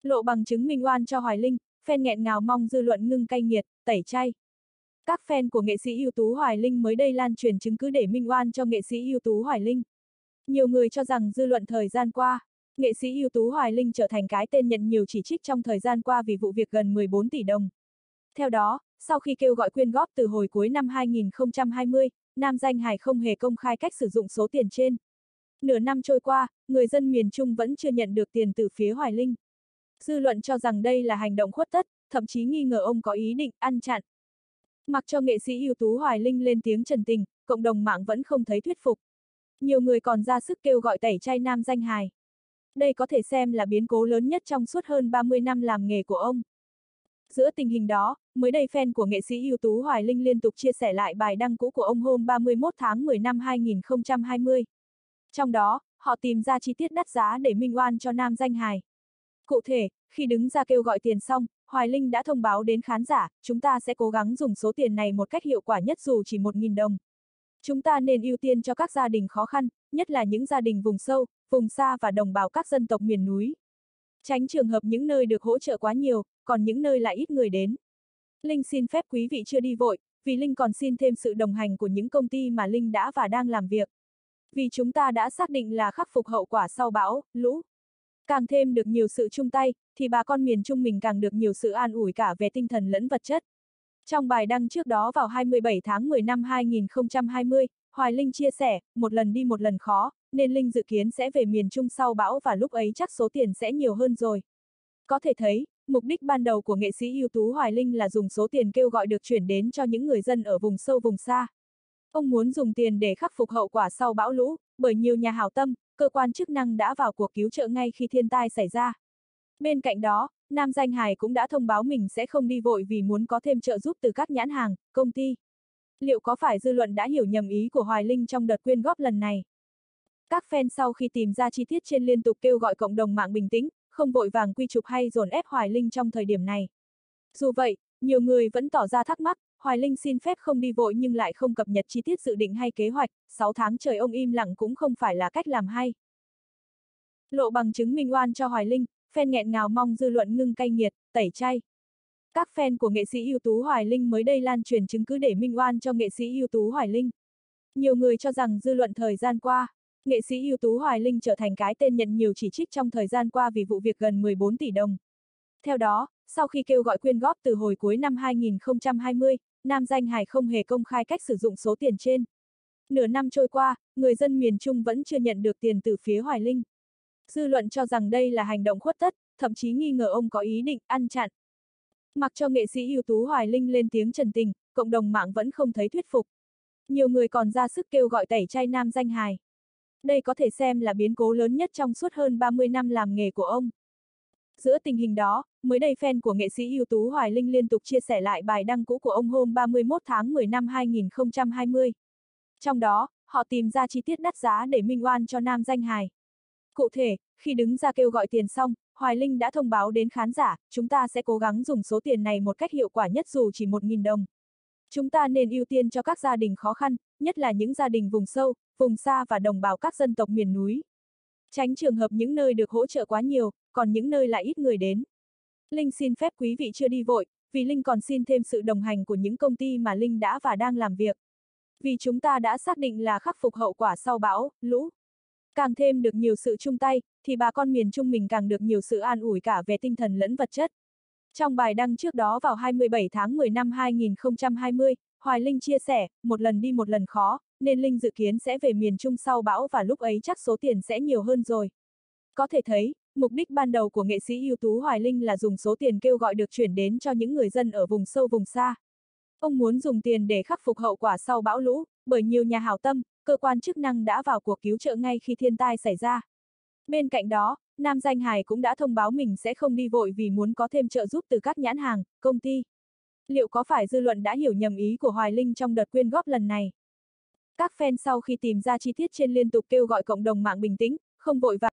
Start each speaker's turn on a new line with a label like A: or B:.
A: Lộ bằng chứng minh oan cho Hoài Linh, fan nghẹn ngào mong dư luận ngưng cay nghiệt, tẩy chay. Các fan của nghệ sĩ ưu tú Hoài Linh mới đây lan truyền chứng cứ để minh oan cho nghệ sĩ ưu tú Hoài Linh. Nhiều người cho rằng dư luận thời gian qua, nghệ sĩ ưu tú Hoài Linh trở thành cái tên nhận nhiều chỉ trích trong thời gian qua vì vụ việc gần 14 tỷ đồng. Theo đó, sau khi kêu gọi quyên góp từ hồi cuối năm 2020, nam danh hài không hề công khai cách sử dụng số tiền trên. Nửa năm trôi qua, người dân miền Trung vẫn chưa nhận được tiền từ phía Hoài Linh. Dư luận cho rằng đây là hành động khuất tất, thậm chí nghi ngờ ông có ý định ăn chặn. Mặc cho nghệ sĩ ưu tú Hoài Linh lên tiếng trần tình, cộng đồng mạng vẫn không thấy thuyết phục. Nhiều người còn ra sức kêu gọi tẩy chay nam danh hài. Đây có thể xem là biến cố lớn nhất trong suốt hơn 30 năm làm nghề của ông. Giữa tình hình đó, mới đây fan của nghệ sĩ ưu tú Hoài Linh liên tục chia sẻ lại bài đăng cũ của ông hôm 31 tháng 10 năm 2020. Trong đó, họ tìm ra chi tiết đắt giá để minh oan cho nam danh hài. Cụ thể, khi đứng ra kêu gọi tiền xong, Hoài Linh đã thông báo đến khán giả, chúng ta sẽ cố gắng dùng số tiền này một cách hiệu quả nhất dù chỉ 1.000 đồng. Chúng ta nên ưu tiên cho các gia đình khó khăn, nhất là những gia đình vùng sâu, vùng xa và đồng bào các dân tộc miền núi. Tránh trường hợp những nơi được hỗ trợ quá nhiều, còn những nơi lại ít người đến. Linh xin phép quý vị chưa đi vội, vì Linh còn xin thêm sự đồng hành của những công ty mà Linh đã và đang làm việc. Vì chúng ta đã xác định là khắc phục hậu quả sau bão, lũ. Càng thêm được nhiều sự chung tay, thì bà con miền Trung mình càng được nhiều sự an ủi cả về tinh thần lẫn vật chất. Trong bài đăng trước đó vào 27 tháng 10 năm 2020, Hoài Linh chia sẻ, một lần đi một lần khó, nên Linh dự kiến sẽ về miền Trung sau bão và lúc ấy chắc số tiền sẽ nhiều hơn rồi. Có thể thấy, mục đích ban đầu của nghệ sĩ ưu tú Hoài Linh là dùng số tiền kêu gọi được chuyển đến cho những người dân ở vùng sâu vùng xa. Ông muốn dùng tiền để khắc phục hậu quả sau bão lũ, bởi nhiều nhà hảo tâm, cơ quan chức năng đã vào cuộc cứu trợ ngay khi thiên tai xảy ra. Bên cạnh đó, nam danh hài cũng đã thông báo mình sẽ không đi vội vì muốn có thêm trợ giúp từ các nhãn hàng, công ty. Liệu có phải dư luận đã hiểu nhầm ý của Hoài Linh trong đợt quyên góp lần này? Các fan sau khi tìm ra chi tiết trên liên tục kêu gọi cộng đồng mạng bình tĩnh, không vội vàng quy chụp hay dồn ép Hoài Linh trong thời điểm này. Dù vậy, nhiều người vẫn tỏ ra thắc mắc, Hoài Linh xin phép không đi vội nhưng lại không cập nhật chi tiết dự định hay kế hoạch, 6 tháng trời ông im lặng cũng không phải là cách làm hay. Lộ bằng chứng minh oan cho Hoài Linh, fan nghẹn ngào mong dư luận ngưng cay nghiệt, tẩy chay. Các fan của nghệ sĩ ưu tú Hoài Linh mới đây lan truyền chứng cứ để minh oan cho nghệ sĩ ưu tú Hoài Linh. Nhiều người cho rằng dư luận thời gian qua, nghệ sĩ ưu tú Hoài Linh trở thành cái tên nhận nhiều chỉ trích trong thời gian qua vì vụ việc gần 14 tỷ đồng. Theo đó, sau khi kêu gọi quyên góp từ hồi cuối năm 2020, nam danh hài không hề công khai cách sử dụng số tiền trên. Nửa năm trôi qua, người dân miền Trung vẫn chưa nhận được tiền từ phía Hoài Linh. Dư luận cho rằng đây là hành động khuất tất, thậm chí nghi ngờ ông có ý định ăn chặn. Mặc cho nghệ sĩ ưu tú Hoài Linh lên tiếng trần tình, cộng đồng mạng vẫn không thấy thuyết phục. Nhiều người còn ra sức kêu gọi tẩy chay nam danh hài. Đây có thể xem là biến cố lớn nhất trong suốt hơn 30 năm làm nghề của ông. Giữa tình hình đó, mới đây fan của nghệ sĩ ưu tú Hoài Linh liên tục chia sẻ lại bài đăng cũ của ông hôm 31 tháng 10 năm 2020. Trong đó, họ tìm ra chi tiết đắt giá để minh oan cho nam danh hài. Cụ thể, khi đứng ra kêu gọi tiền xong, Hoài Linh đã thông báo đến khán giả, chúng ta sẽ cố gắng dùng số tiền này một cách hiệu quả nhất dù chỉ 1.000 đồng. Chúng ta nên ưu tiên cho các gia đình khó khăn, nhất là những gia đình vùng sâu, vùng xa và đồng bào các dân tộc miền núi. Tránh trường hợp những nơi được hỗ trợ quá nhiều, còn những nơi lại ít người đến. Linh xin phép quý vị chưa đi vội, vì Linh còn xin thêm sự đồng hành của những công ty mà Linh đã và đang làm việc. Vì chúng ta đã xác định là khắc phục hậu quả sau bão, lũ. Càng thêm được nhiều sự chung tay, thì bà con miền Trung mình càng được nhiều sự an ủi cả về tinh thần lẫn vật chất. Trong bài đăng trước đó vào 27 tháng 10 năm 2020, Hoài Linh chia sẻ, một lần đi một lần khó, nên Linh dự kiến sẽ về miền Trung sau bão và lúc ấy chắc số tiền sẽ nhiều hơn rồi. Có thể thấy, mục đích ban đầu của nghệ sĩ ưu tú Hoài Linh là dùng số tiền kêu gọi được chuyển đến cho những người dân ở vùng sâu vùng xa. Ông muốn dùng tiền để khắc phục hậu quả sau bão lũ, bởi nhiều nhà hảo tâm, cơ quan chức năng đã vào cuộc cứu trợ ngay khi thiên tai xảy ra. Bên cạnh đó, nam danh hài cũng đã thông báo mình sẽ không đi vội vì muốn có thêm trợ giúp từ các nhãn hàng, công ty. Liệu có phải dư luận đã hiểu nhầm ý của Hoài Linh trong đợt quyên góp lần này? Các fan sau khi tìm ra chi tiết trên liên tục kêu gọi cộng đồng mạng bình tĩnh, không vội vàng.